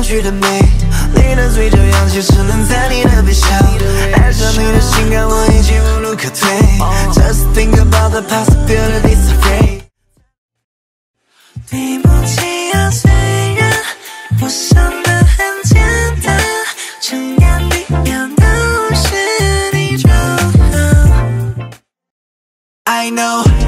去的美，你的嘴角扬起，只能在你的微笑。爱上你的性感，我已经无路可退。Just think about the possibilities afraid。对不起啊，虽然我想的很简单，睁眼闭眼都是你就好。I know。